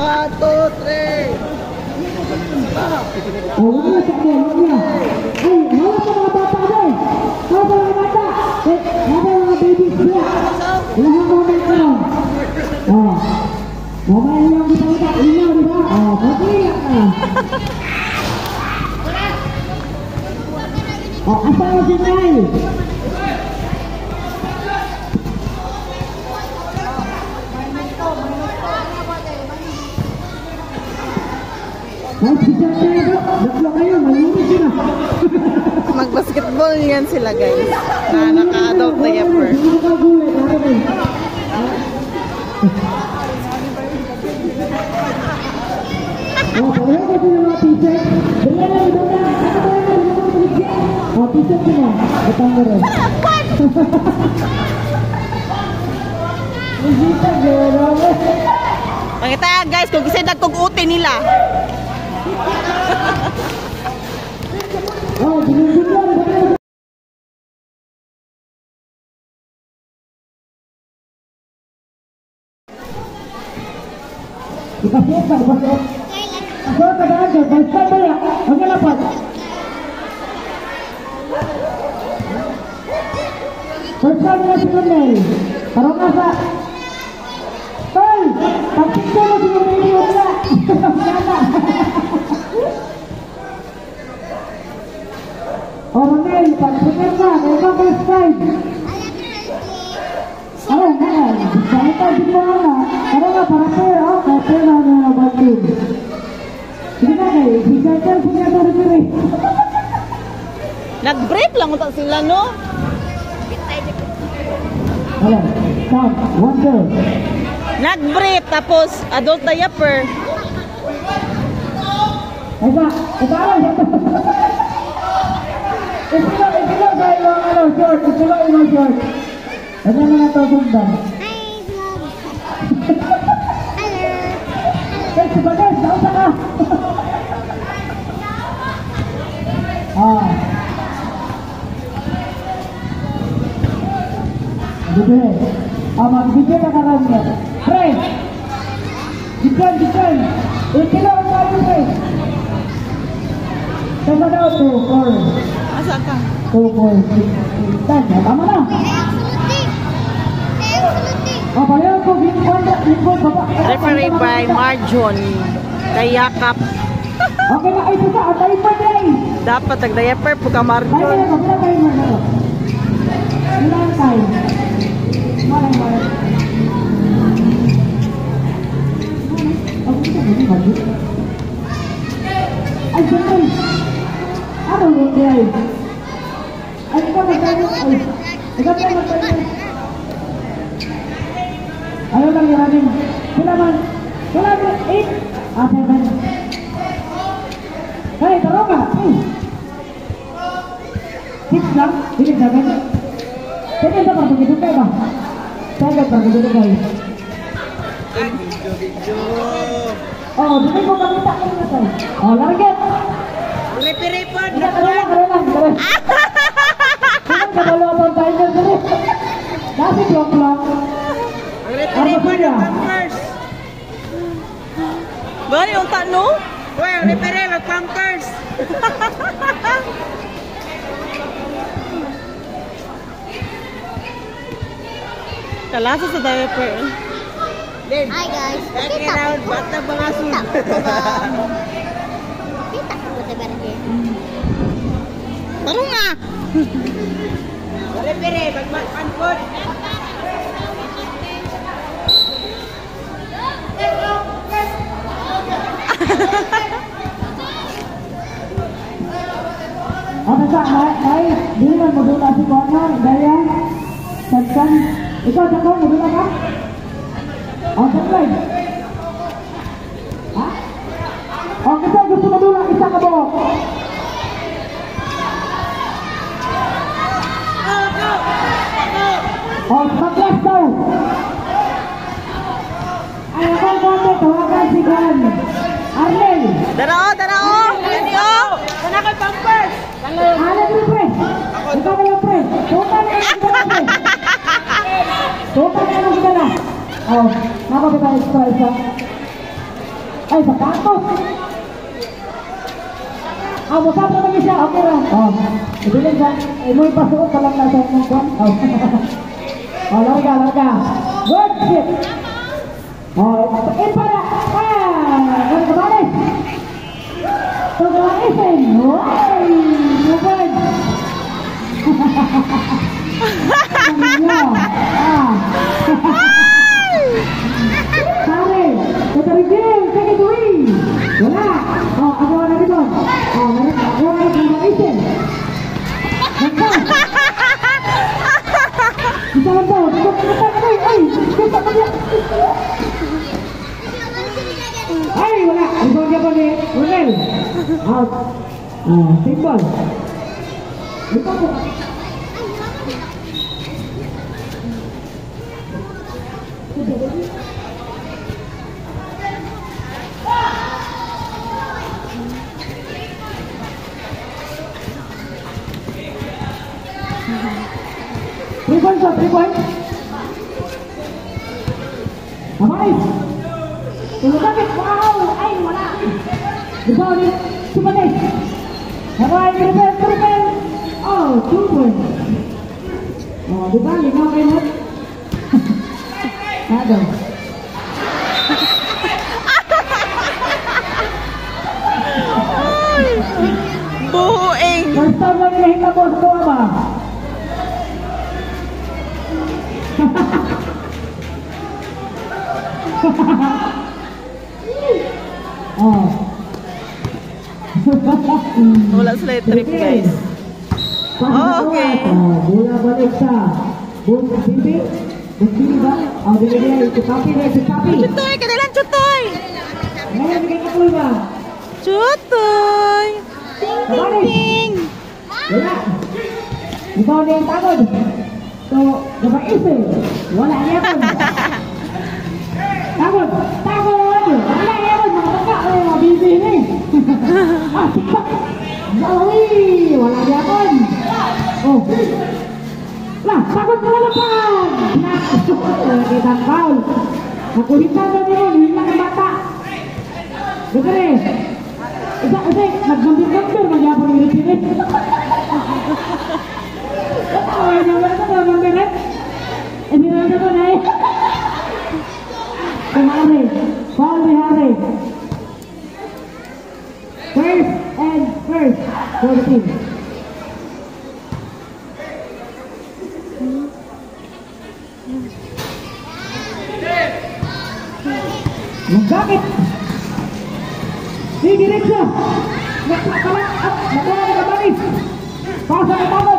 1, 2, 3. Wala sa kanya. Ay, wala sa mga bata ko. Wala sa mga bata. Wala mga babies niya. Wala mga moment ko. Mamaya lang kita. Ilaw, di ba? Pag-iyak ka. Asawa si Nay. Mag-basketball yan sila guys. Na naka-adult diaper. Pakita guys kung kasi nagkugutin nila. Ipasihat ka, ipasihat. Ipasihat ka na agad, balikan ba yan? Huwag na lapad. Balikan mo na si Lunel. Parang nasa. Tol! Pagkita mo si Lunel yun na. Gana. O Lunel, pagkita ka, may ibang first time. Ano nga? Salita din mo nga. Ano nga, para pero, kasi na nga nabatin. Sige na kayo, si Shelter siya sa rin. Nag-break lang utak sila, no? Wala, count, 1, 2. Nag-break, tapos adult diaper. Esa, ikaw. Ito kayo ang short, ito kayo ang short. Ano na nga ito sundan? Eh, si Bagas, nauta ka! Bibili. Magbibili ka karami. Pre! Dikan! Ikilaw ang tayo eh! Tama daw, 2, 4. Asa ka? 2, 4, 6, 10. Tama na! Referee by Marjon. Kayakap. Okay na, ay isa, atay pa din. Dapat nag-diaper po ka Marjon. Ilan tayo? Malay. Ay, siyempre. Ano yung day? Ay, ikaw magtayo. Ay, ikaw magtayo. Ayaw lang yung namin. Sila man. 8. 7. Hey, taro ka. 6 lang. Hindi 7. Sige, ito pa. Pagkito kayo ba? 7 pa. Pagkito kayo. Video. Oh, dito ko makita ko na tayo. Oh, larget. Repe-repon. Karo lang. Sino kabalo ang tayo na dito? Nasi blok-blok. Repe-repon ang pampers. Ba yung tanong? Well, repere ang pampers. Kalasa sa diaper. Hi guys. Kaya raon, bata mga sun. Kita ko ba tayo? Taro nga! Repere, magpampod. Ano sa, ay, di man modula si Kono, Daya, Sansan. Ikaw, Sako, modula ka? O, Sansan. Ha? O, kita gusto modula, isa ka buhok. O, mag-class daw. Ay, ako konti, tawagan si Juan. Arnel. Darao! Ganyo! Sana ko'y pampers. Alam mo, pre. Ikaw kayo, pre. Tuta na lang kita na, pre. Tuta na lang kita na. Oh, nakapit tayo sa isa. Ay, sapatos. Musab na lagi siya. Okay lang. Ibilin sa, mo ipasuot ka lang nasa mong kwan. Larga. Good shit. Para. Ano ka balik? Pagkakaisin. Wow! Mubad. Sari. Katarigil. Kakituwi. Wala. Ako na dito. Meron ako na pagkakaisin. Nagpas. Kita lang po. Kita pa niya. Ay, wala. Rebound niya po ni Ronel. Out. Single. Ito po. 3 points, 3 points. Amais. Tulungan. Wow. Ay, wala. Ito ulit. Sumatay. Habay, prepare. Oh, 2 points. Oh, di ba? Linaw kayo mo. Ano? Buhuing. First time lang nila ko sa tuwa ba? Oh. Wala sila yung trip, guys. Okay. Bola balik sa Bung Sisi. Bung Sisi ba? Binigay ito kapi na ito kapi. Chutoy, kanilang chutoy. Ngayon, bigay ka po ba? Chutoy. Ting. Wala. Ikaw na yung tagod. So, napaisip. Wala niya po. Tagod. Wala niya po. Mga baka. Mga bibi ni. Sipak. Zawi. Wala niya po. Oh. Lah, tagod na lapan. Kita foul. Nakulitan na niyo. Hilang ang bata. Gagare. Isa, naggambil-gambil. Magyapon yung ripinit. Ay, naman ka naman ganit. Hindi naman ka na eh. Hari. Foul ni Hari. First and first for the team. Nagkakit. Di diretso. Nagkakalat. Nakuha ni Kabanis. Pasa ni Tamo.